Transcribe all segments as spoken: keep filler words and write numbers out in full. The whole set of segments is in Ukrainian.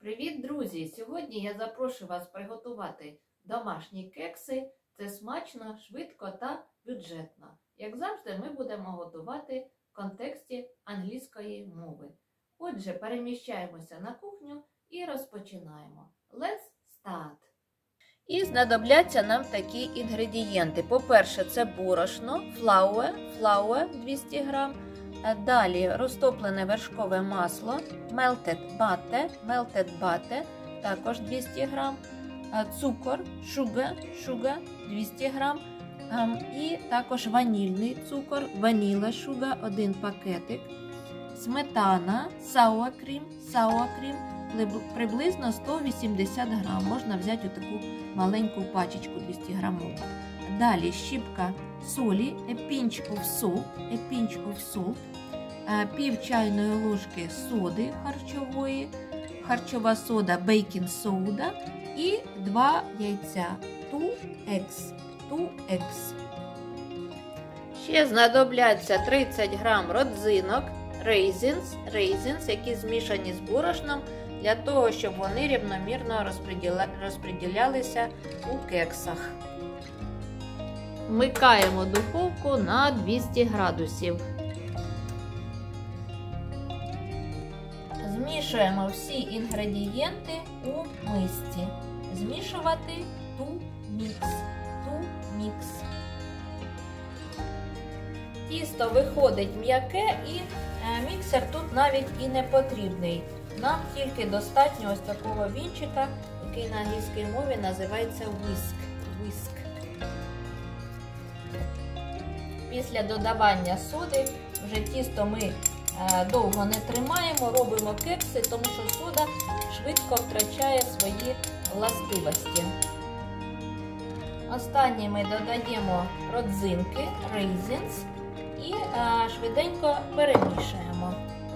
Привіт, друзі! Сьогодні я запрошую вас приготувати домашні кекси. Це смачно, швидко та бюджетно. Як завжди, ми будемо готувати в контексті англійської мови. Отже, переміщаємося на кухню і розпочинаємо. Let's start! І знадобляться нам такі інгредієнти. По-перше, це борошно, flour, flour двісті грам. Далі розтоплене вершкове масло, melted butter, melted butter, також двісті грам, цукор, sugar, sugar двісті грам, і також ванільний цукор, vanilla sugar, один пакетик, сметана, sour cream, sour cream, приблизно сто вісімдесят грам, можна взяти таку маленьку пачечку двісті грамову. Далі щіпка солі, a pinch of salt, a pinch of salt, пів чайної ложки соди харчової, харчова сода, baking soda і два яйця, two eggs, two eggs. Ще знадобляться тридцять грам родзинок, raisins, raisins, які змішані з борошном, для того, щоб вони рівномірно розподілялися у кексах. Вмикаємо духовку на двісті градусів. Змішуємо всі інгредієнти у мисці. Змішувати to mix, to mix. Тісто виходить м'яке і міксер тут навіть і не потрібний. Нам тільки достатньо ось такого вінчика, який на англійській мові називається whisk. whisk. Після додавання соди вже тісто ми довго не тримаємо, робимо кекси, тому що сода швидко втрачає свої властивості. Останнє ми додаємо родзинки, raisins, і швиденько перемішуємо.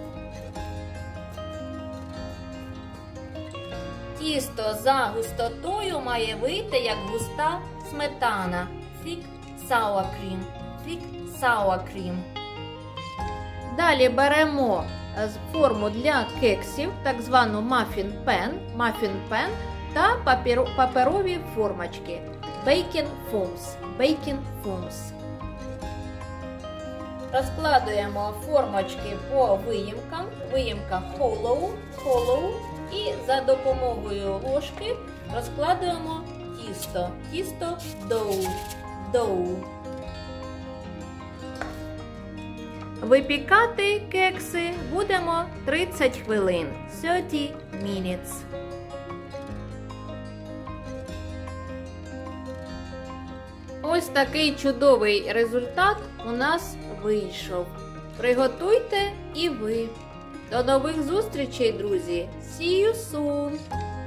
Тісто за густотою має вийти як густа сметана, thick sour cream, thick sour cream. Далі беремо форму для кексів, так звану muffin pan, muffin pan та паперові формочки, baking foams, baking foams. Розкладуємо формочки по виїмкам, виїмка hollow, hollow, і за допомогою ложки розкладуємо тісто, тісто dough, dough. Випікати кекси будемо тридцять хвилин, thirty minutes. Ось такий чудовий результат у нас вийшов. Приготуйте і ви. До нових зустрічей, друзі! See you soon!